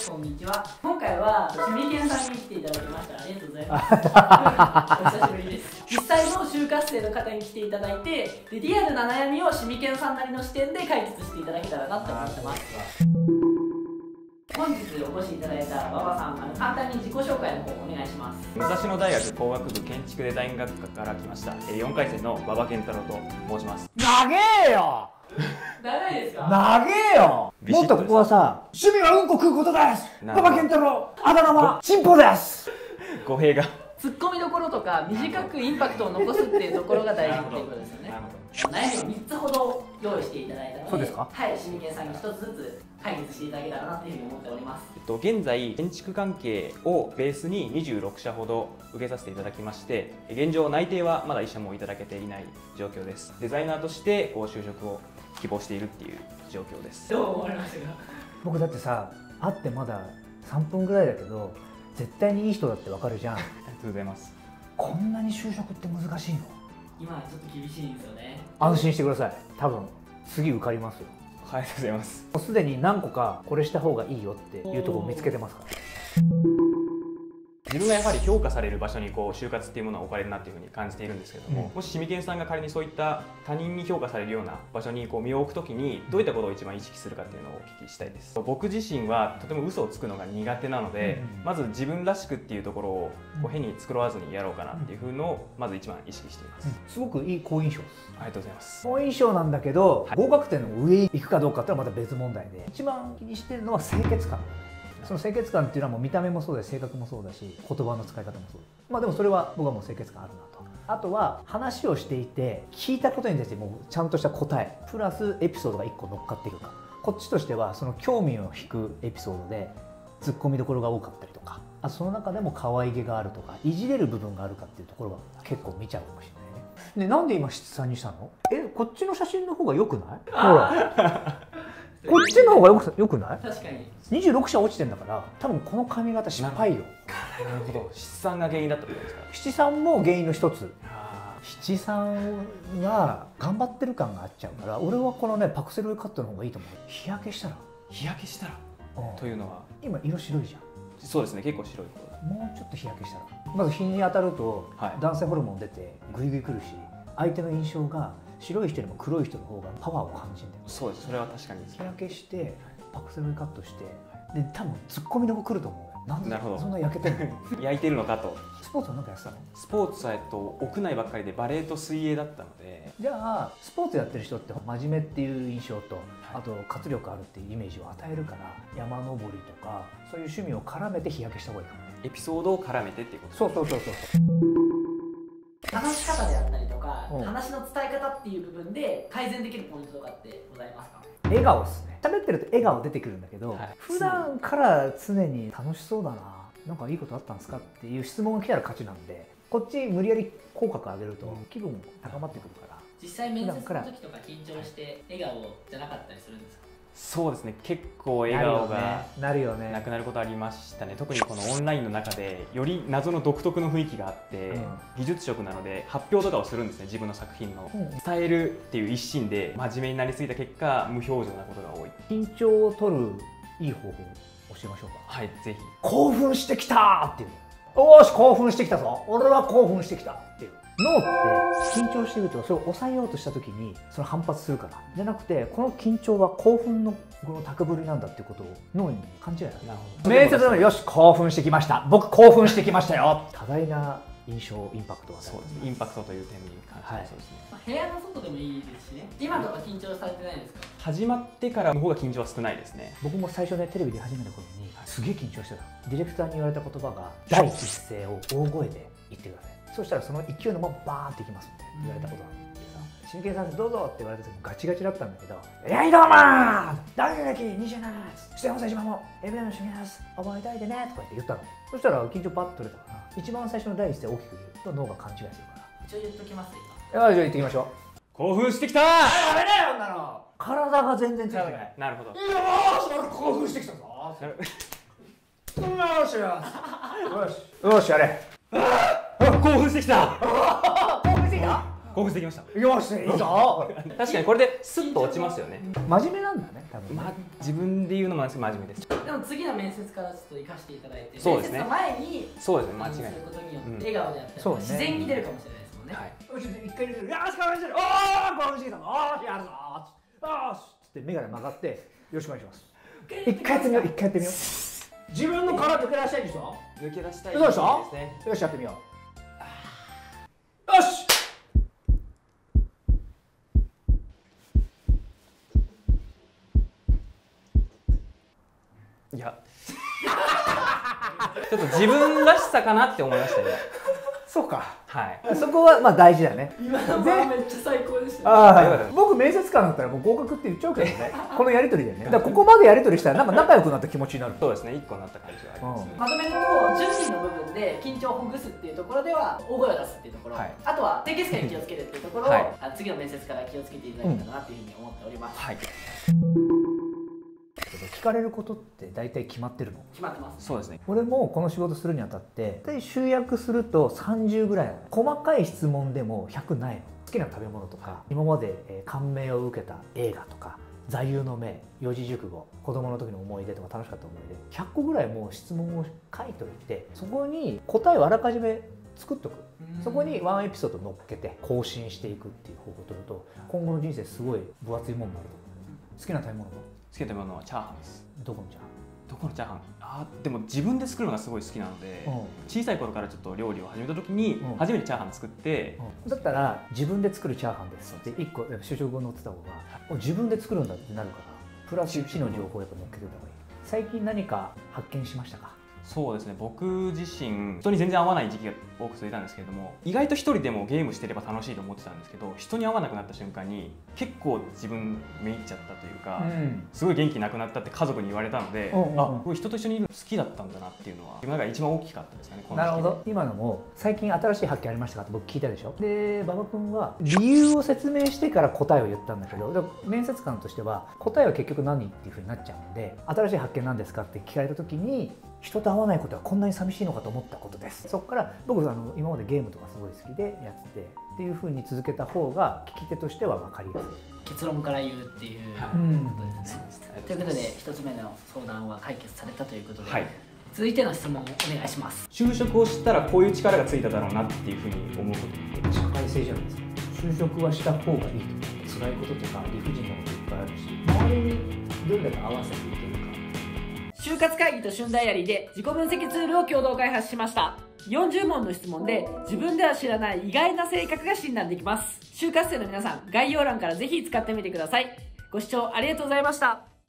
こんにちは。今回はシミケンさんに来ていただきました。ありがとうございます。お久しぶりです。実際の就活生の方に来ていただいて、でリアルな悩みをシミケンさんなりの視点で解決していただけたらなと思ってます。本日お越しいただいた馬場さん、簡単に自己紹介の方お願いします。 武蔵野大学工学部建築デザイン学科から来ました4回生の馬場健太郎と申します。 長えよ長いですか？ 長えよ。もっとここはさ、趣味はうんこ食うことです。馬場健太郎、あだ名はチンポです。 語弊が。 ツッコミどころとか短くインパクトを残すっていうところが大事っていうことですよね。悩みを3つほど用意していただいたので、 そうですか？ はい、シミケンさんに1つずつ解決していただけたらなというふうに思っております。 現在建築関係をベースに26社ほど受けさせていただきまして、現状内定はまだ1社もいただけていない状況です。デザイナーとして就職を希望しているっていう状況です。 どう思われましたか？ 僕だってさ、会ってまだ3分ぐらいだけど絶対にいい人だってわかるじゃん。 ありがとうございます。 こんなに就職って難しいの？ 今はちょっと厳しいんですよね。 安心してください。多分次受かりますよ。 ありがとうございます。 もうすでに何個かこれした方がいいよっていうところを見つけてますから。 自分がやはり評価される場所に就活っていうものは置かれるなっていうふうに感じているんですけれども、もしシミケンさんが仮にそういった他人に評価されるような場所に身を置くときにどういったことを一番意識するかっていうのをお聞きしたいです。僕自身はとても嘘をつくのが苦手なので、まず自分らしくっていうところを変に繕わずにやろうかなっていうふうのをまず一番意識しています。 すごくいい好印象です。 ありがとうございます。 好印象なんだけど、合格点の上に行くかどうかっていうのはまた別問題で、一番気にしてるのは清潔感。その清潔感っていうのはもう見た目もそうだし性格もそうだし言葉の使い方もそうだ。でもそれは僕はもう清潔感あるなと。あとは話をしていて聞いたことに対してもうちゃんとした答えプラスエピソードが1個乗っかっているか、こっちとしてはその興味を引くエピソードでツッコミどころが多かったりとか、あその中でも可愛げがあるとかいじれる部分があるかっていうところは結構見ちゃうかもしれないね。でなんで今七三にしたの？こっちの写真の方が良くない？ほらこっちの方がよくない？確かに26社落ちてんだから多分この髪型失敗よ。 なるほど。七三が原因だったってことですか？ 七三も原因の一つ。七三が頑張ってる感があっちゃうから俺はこのねパクセルカットの方がいいと思う。日焼けしたらというのは今色白いじゃん。 そうですね、結構白い方だ。 もうちょっと日焼けしたらまず日に当たると男性ホルモン出てグイグイくるし相手の印象が白い人よりも黒い人の方がパワーを感じるんだよ。 そうです、それは確かに。 日焼けしてパクセルカットしてで多分ツッコミの子来ると思うよ。なんでそんな焼けてんの？ 焼いてるのかと。 スポーツは何かやってたの？ スポーツは屋内ばっかりでバレーと水泳だったので。 じゃあスポーツやってる人って真面目っていう印象とあと活力あるっていうイメージを与えるから山登りとかそういう趣味を絡めて日焼けした方がいいかもね。 エピソードを絡めてっていうこと。 そう話し方であったりとか、話の伝え方っていう部分で改善できるポイントとかってございますか？ 笑顔ですね。喋ってると笑顔出てくるんだけど、普段から常に楽しそうだな、なんかいいことあったんですかっていう質問が来たら勝ちなんで、こっち無理やり口角上げると気分も高まってくるから。 実際面接の時とか緊張して笑顔じゃなかったりするんですか？ そうですね、結構笑顔がなくなることありましたね。特にこのオンラインの中でより謎の独特の雰囲気があって、技術職なので発表とかをするんですね。自分の作品の伝えるっていう一心で真面目になりすぎた結果無表情なことが多い。 緊張を取るいい方法を教えましょうか。 はい、ぜひ。 興奮してきたっていう、おーし興奮してきたぞ、俺は興奮してきたっていう。脳って緊張しているとそれを抑えようとした時にその反発するからじゃなくて、この緊張は興奮のこの高ぶりなんだっていうことを脳に勘違いだ。面接でもよし興奮してきました、僕興奮してきましたよ。多大な印象インパクトはそうですね。インパクトという点に関してはそうですね。 部屋の外でもいいですしね。今とか緊張されてないですか？ 始まってからの方が緊張は少ないですね。 僕も最初ねテレビで始めた頃にすげえ緊張してた。ディレクターに言われた言葉が第一声を大声で言ってください、そしたらその勢いのままバーンっていきますって言われたことがあってさ、真剣さんどうぞって言われた時もガチガチだったんだけど、いやいどうもー大学歴27ですしてません今もエビデンス見ます覚えたいでねとか言ったの。そしたら緊張パッと取れたから、一番最初の第一声大きく言うと脳が勘違いするから。 一応言っときます今。 じゃあ言ってきましょう。 興奮してきたー。 ダメだよ女の体が全然違う。 なるほど。 いいよー興奮してきたぞよしやれ。 興奮してきた。 興奮してきた。 興興奮してきました。 よし、いいぞ。 確かにこれでスッと落ちますよね。 真面目なんだね、多分。 自分で言うのも真面目です。 でも次の面接からちょっと生かしていただいて、 そうですね、 面接の前にそうですね、間違いない。 することによって笑顔であったり、 そうね、 自然に出るかもしれないですもんね。 はい。よし、一回出てる。よし、頑張ってる。おー、興奮してきた。おー、やるぞ。よしって眼鏡曲がって、よろしくお願いします。一回やってみよう、一回やってみよう。自分の殻抜け出したいでしょ。 抜け出したいどうでした？ ですね。 よし、やってみよう。よし。 いやちょっと自分らしさかなって思いましたね。 そうか。 はい。 そこはまあ大事だね。 今のはめっちゃ最高でした、 ああ、僕面接官だったらもう合格って言っちゃうけどね。このやり取りでね。だからここまでやり取りしたらなんか仲良くなった気持ちになる。 そうですね、一個になった感じはありますね。 まとめると、準備の部分で緊張をほぐすっていうところでは大声を出すっていうところ、はい、あとは清潔感に気をつけるっていうところを、はい、次の面接から気をつけていただけたらなっていうふうに思っております。はい。聞かれることって大体決まってるの？決まってます。 そうですね。 俺もこの仕事するにあたって大体集約すると30ぐらい。細かい質問でも100ないの。好きな食べ物とか、今まで感銘を受けた映画とか、座右の銘、四字熟語、子供の時の思い出とか楽しかった思い出、100個ぐらいもう質問を書いておいて、そこに答えをあらかじめ作っとく。そこにワンエピソード乗っけて更新していくっていう方法を取ると、今後の人生すごい分厚いものになると思う。好きな食べ物は？ 好きな食べ物はチャーハンです。 どこのチャーハン？ どこのチャーハン？でも自分で作るのがすごい好きなので、小さい頃からちょっと料理を始めた時に初めてチャーハン作って、 だったら自分で作るチャーハンですって1個就職後載ってた方が自分で作るんだってなるから、プラス1の情報をやっぱ乗っけておいた方がいい。最近何か発見しましたか？ そうですね、僕自身人に全然合わない時期が多く続いたんですけれども、意外と一人でもゲームしてれば楽しいと思ってたんですけど、人に合わなくなった瞬間に結構自分めいっちゃったというか、すごい元気なくなったって家族に言われたので、僕人と一緒にいるの好きだったんだなっていうのは自分の中で一番大きかったですかね。 なるほど。今のも最近新しい発見ありましたかって僕聞いたでしょ。で馬場君は理由を説明してから答えを言ったんだけど、面接官としては答えは結局何っていうふうになっちゃうんで、新しい発見なんですかって聞かれた時に、人と会わないことはこんなに寂しいのかと思ったことです。そこから僕今までゲームとかすごい好きでやっててっていうふうに続けた方が聞き手としては分かりやすい。 結論から言うっていうことですね。ということで1つ目の相談は解決されたということで、はい、続いての質問をお願いします。 就職をしたらこういう力がついただろうなっていうふうに思うことって社会性じゃないですか。就職はした方がいいと。辛いこととか理不尽なこといっぱいあるし、周りにどれだけ合わせていけるか。 就活会議と旬ダイアリーで自己分析ツールを共同開発しました。40問の質問で自分では知らない意外な性格が診断できます。就活生の皆さん、概要欄からぜひ使ってみてください。ご視聴ありがとうございました。